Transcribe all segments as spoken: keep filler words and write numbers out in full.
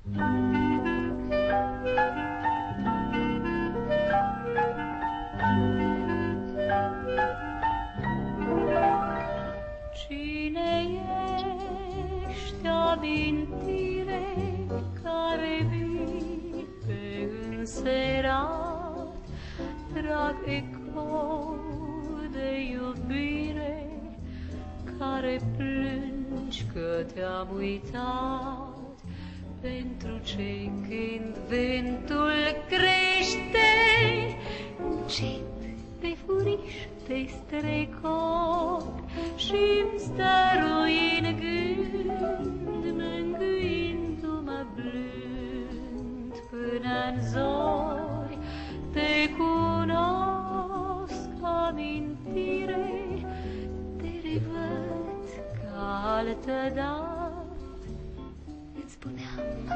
Cine ești, amintire care vii pe înserat, drag ecou de iubire, care plângi că te-am uitat, pentru ce când vântul crește, încet te furiș, te strecot și-mi stărui în gând, mângâindu-mă blând până-n zori. Te cunosc, amintire, te revăd ca altădată. Îți spuneam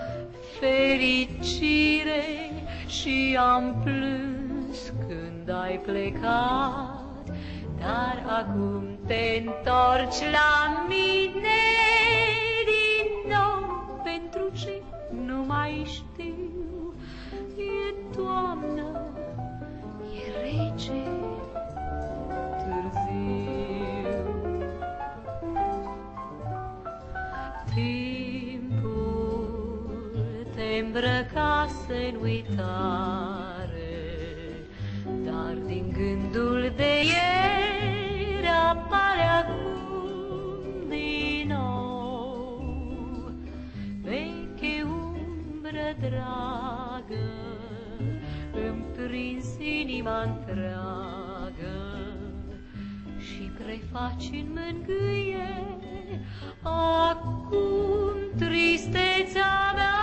fericire și am plâns când ai plecat, dar acum te-ntorci la mine din nou, pentru ce nu mai știu. E toamnă, e rece, târziu. Timpul te îmbrăcase în uitare, dar din gândul de ieri apare acum din nou veche umbră dragă, îmi prins inima întreagă și prefaci în mângâie acum tristețea mea.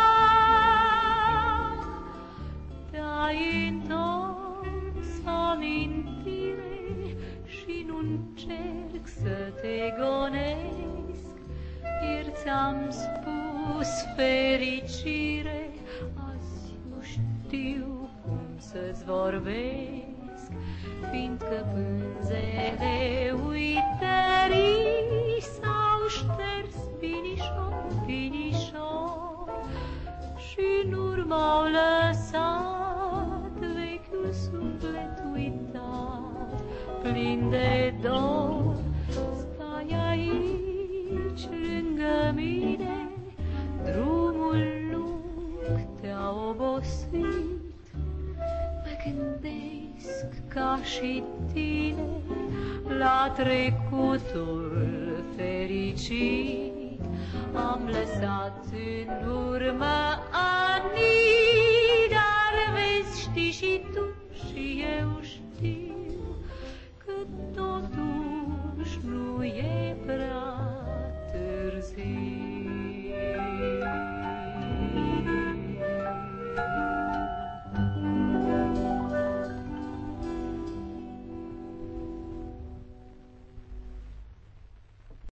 Te-ai întors, amintire, și nu încerc să te gonesc. Ieri ți-am spus fericire, azi nu știu cum să-ți vorbesc, fiindcă pânzele uitării s-au șters finișor, finișor, și în urmă au lăsat vechiul suflet uitat, plin de dor. Stai aici lângă mine, drumul lung te-a obosit. Mă gândesc ca și tine la trecutul fericit. Am lăsat în urmă anii, dar vezi, știi și tu și eu știu că totuși nu e prea